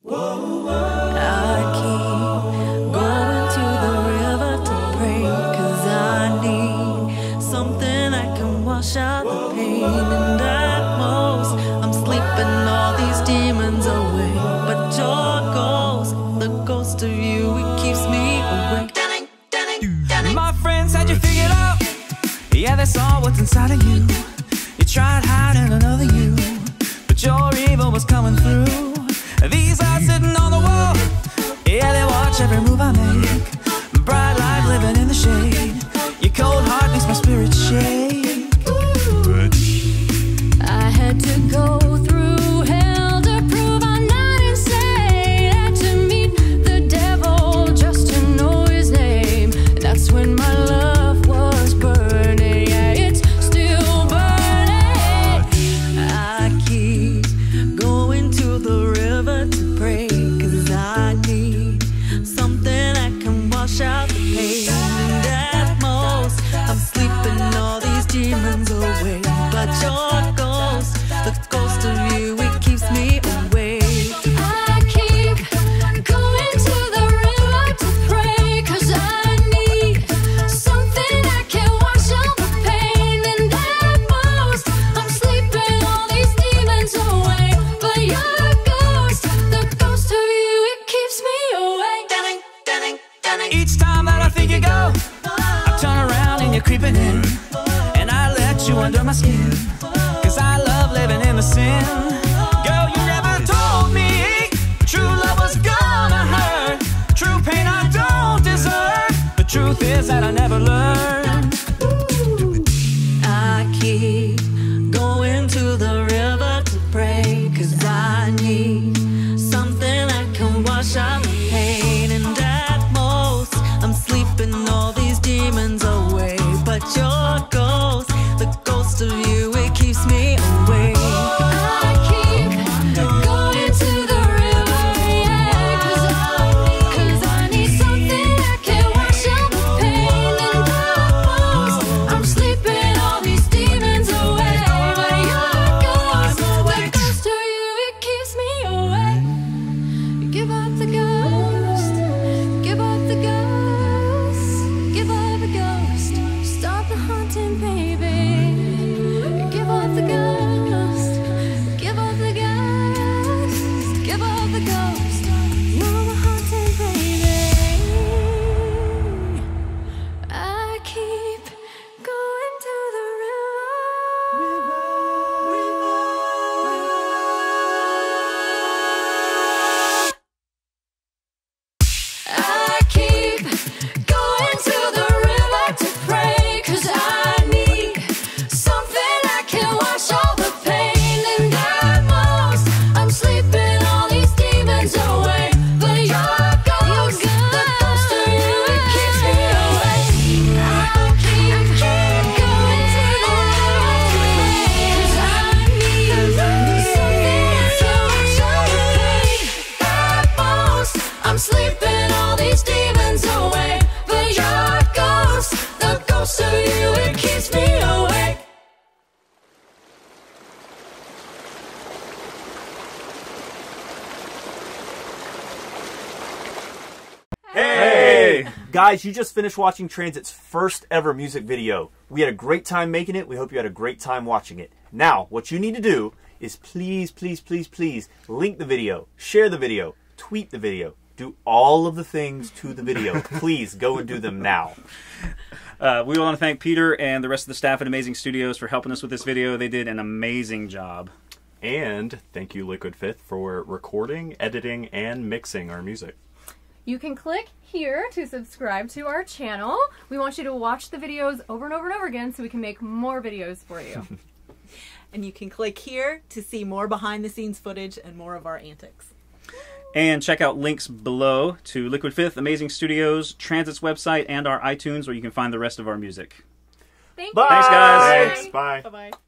I keep going to the river to pray, 'cause I need something that can wash out the pain. And at most, I'm sleeping all these demons away. But your ghost, the ghost of you, it keeps me awake. My friends had you figured out. Yeah, they saw what's inside of you. You tried hiding another you, but your evil was coming through. These eyes sitting on the wall, yeah, they watch every move I make. Bright light living in the shade. Your cold heart makes my spirit shake. I had to go through hell to prove I'm not insane. Had to meet the devil just to know his name. That's when my love was burning. Yeah, it's still burning. I keep going to the river to pray, 'cause I need something that can wash out the pain. And at most, I'm sleeping all these demons away. But your ghost, the ghost of you, it keeps me awake. I keep going to the river to pray, 'cause I need something that can wash out the pain. And at most, I'm sleeping all these demons away. But your ghost, the ghost of you, it keeps me awake. Each time that I think you go, I turn around and you're creeping in, and I let you under my skin, 'cause I love living in the sin. Girl, you never told me true love was gonna hurt. True pain I don't deserve. The truth is that I never learned. I keep going to the river to pray, 'cause I need something that can wash out the pain. And at most, I'm sleeping all these demons away. But your ghost, the ghost of you, it keeps me awake. I keep going to the river, yeah, 'cause I need something that can wash out the pain. And at most, I'm sleeping all these demons away. But your ghost, the ghost of you, it keeps me awake. Give up the ghost, give up the ghost, give up the ghost. Stop the haunting, baby. Give up the ghost, give up the ghost, give up the ghost. No more haunting, baby. I keep going to the river. I keep going to the river to pray, 'cause I need something that can wash all the pain. And at most, I'm sleeping all these demons away. But your ghost, the ghost of you, it keeps me awake. I keep going to the river to pray, 'cause I need something that can wash all the pain. At most, I'm sleeping all these demons away. But your ghost, the ghost of you, it keeps me awake. Hey! Guys, you just finished watching Transit's first ever music video. We had a great time making it. We hope you had a great time watching it. Now, what you need to do is please, please, please, please link the video, share the video, tweet the video, do all of the things to the video. Please go and do them now. We want to thank Peter and the rest of the staff at Amazing Studios for helping us with this video. They did an amazing job. And thank you, Liquid Fifth, for recording, editing, and mixing our music. You can click here to subscribe to our channel. We want you to watch the videos over and over and over again so we can make more videos for you. And you can click here to see more behind the scenes footage and more of our antics. And check out links below to Liquid Fifth, Amazing Studios, Transit's website, and our iTunes where you can find the rest of our music. Thank Bye. you. Thanks, guys. Thanks. Bye. Bye-bye.